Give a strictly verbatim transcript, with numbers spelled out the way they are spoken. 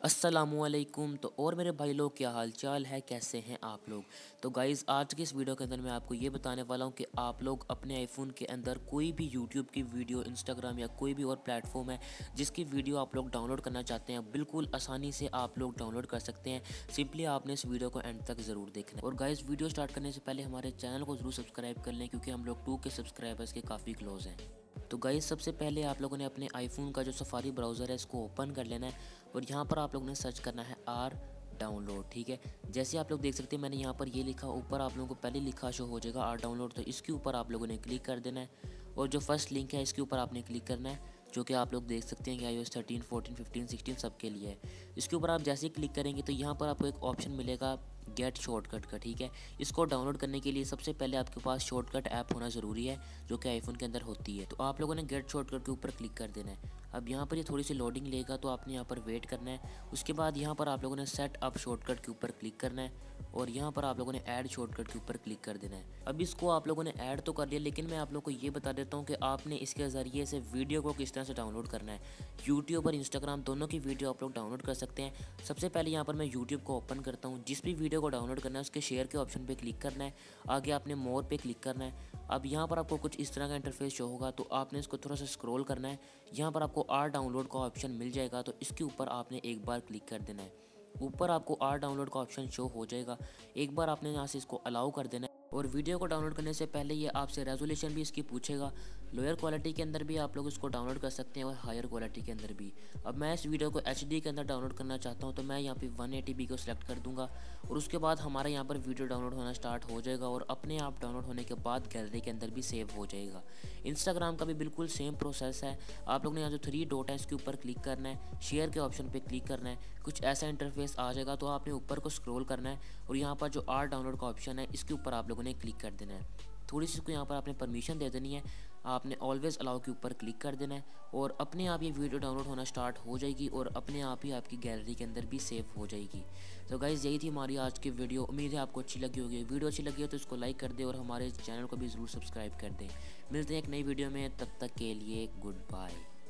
अस्सलामुअलैकुम। तो और मेरे भाई लोग, क्या हाल चाल है, कैसे हैं आप लोग। तो गाइज़, आज की इस वीडियो के अंदर मैं आपको ये बताने वाला हूँ कि आप लोग अपने आईफोन के अंदर कोई भी यूट्यूब की वीडियो, इंस्टाग्राम या कोई भी और प्लेटफॉर्म है जिसकी वीडियो आप लोग डाउनलोड करना चाहते हैं, बिल्कुल आसानी से आप लोग डाउनलोड कर सकते हैं। सिंपली आपने इस वीडियो को एंड तक ज़रूर देखना है। और गाइज़, वीडियो स्टार्ट करने से पहले हमारे चैनल को ज़रूर सब्सक्राइब कर लें, क्योंकि हम लोग टू के सब्सक्राइबर्स के काफ़ी क्लोज हैं। तो गाइस, सबसे पहले आप लोगों ने अपने आईफोन का जो सफारी ब्राउज़र है इसको ओपन कर लेना है और यहाँ पर आप लोगों ने सर्च करना है आर डाउनलोड। ठीक है, जैसे आप लोग देख सकते हैं मैंने यहाँ पर ये लिखा, ऊपर आप लोगों को पहले लिखा शो हो जाएगा आर डाउनलोड। तो इसके ऊपर आप लोगों ने क्लिक कर देना है और जो फर्स्ट लिंक है इसके ऊपर आपने क्लिक करना है, जो कि आप लोग देख सकते हैं कि I O S thirteen, fourteen, fifteen, sixteen सबके लिए है। इसके ऊपर आप जैसे ही क्लिक करेंगे तो यहाँ पर आपको एक ऑप्शन मिलेगा गेट शॉर्टकट का। ठीक है, इसको डाउनलोड करने के लिए सबसे पहले आपके पास शॉर्टकट ऐप होना ज़रूरी है, जो कि आईफोन के अंदर होती है। तो आप लोगों ने गेट शॉर्टकट के ऊपर क्लिक कर देना है। अब यहाँ पर ये थोड़ी सी लोडिंग लेगा, तो आपने यहाँ पर वेट करना है। उसके बाद यहाँ पर आप लोगों ने सेट अप शॉर्टकट के ऊपर क्लिक करना है और यहाँ पर आप लोगों ने ऐड शॉर्टकट के ऊपर क्लिक कर देना है। अब इसको आप लोगों ने ऐड तो कर लिया, लेकिन मैं आप लोगों को ये बता देता हूँ कि आपने इसके ज़रिए से वीडियो को किस तरह से डाउनलोड करना है। यूट्यूब और इंस्टाग्राम दोनों की वीडियो आप लोग डाउनलोड कर सकते हैं। सबसे पहले यहाँ पर मैं यूट्यूब को ओपन करता हूँ। जिस भी वीडियो को डाउनलोड करना है उसके शेयर के ऑप्शन पे क्लिक करना है, आगे आपने मोर पे क्लिक करना है। अब यहाँ पर आपको कुछ इस तरह का इंटरफेस शो होगा, तो आपने इसको थोड़ा सा स्क्रॉल करना है। यहाँ पर आपको आर डाउनलोड का ऑप्शन मिल जाएगा, तो इसके ऊपर आपने एक बार क्लिक कर देना है। ऊपर आपको आर डाउनलोड का ऑप्शन शो हो जाएगा, एक बार आपने यहाँ से इसको अलाउ कर देना है। और वीडियो को डाउनलोड करने से पहले ये आपसे रेजोल्यूशन भी इसकी पूछेगा। लोअर क्वालिटी के अंदर भी आप लोग इसको डाउनलोड कर सकते हैं और हायर क्वालिटी के अंदर भी। अब मैं इस वीडियो को एच डी के अंदर डाउनलोड करना चाहता हूं, तो मैं यहाँ पे वन एटी पी को सिलेक्ट कर दूंगा और उसके बाद हमारा यहाँ पर वीडियो डाउनलोड होना स्टार्ट हो जाएगा और अपने आप डाउनलोड होने के बाद गैलरी के अंदर भी सेव हो जाएगा। इंस्टाग्राम का भी बिल्कुल सेम प्रोसेस है। आप लोग ने यहाँ जो थ्री डॉट है इसके ऊपर क्लिक करना है, शेयर के ऑप्शन पर क्लिक करना है, कुछ ऐसा इंटरफेस आ जाएगा। तो आपने ऊपर को स्क्रॉल करना है और यहाँ पर जो आर डाउनलोड का ऑप्शन है इसके ऊपर आप लोगों ने क्लिक कर देना है। थोड़ी सी इसको यहाँ पर आपने परमिशन दे देनी है, आपने ऑलवेज अलाउ के ऊपर क्लिक कर देना है और अपने आप ये वीडियो डाउनलोड होना स्टार्ट हो जाएगी और अपने आप ही आपकी गैलरी के अंदर भी सेव हो जाएगी। तो गाइज़, यही थी हमारी आज की वीडियो। उम्मीद है आपको अच्छी लगी होगी। वीडियो अच्छी लगी हो तो इसको लाइक कर दें और हमारे चैनल को भी ज़रूर सब्सक्राइब कर दें। मिलते हैं एक नई वीडियो में, तब तक के लिए गुड बाय।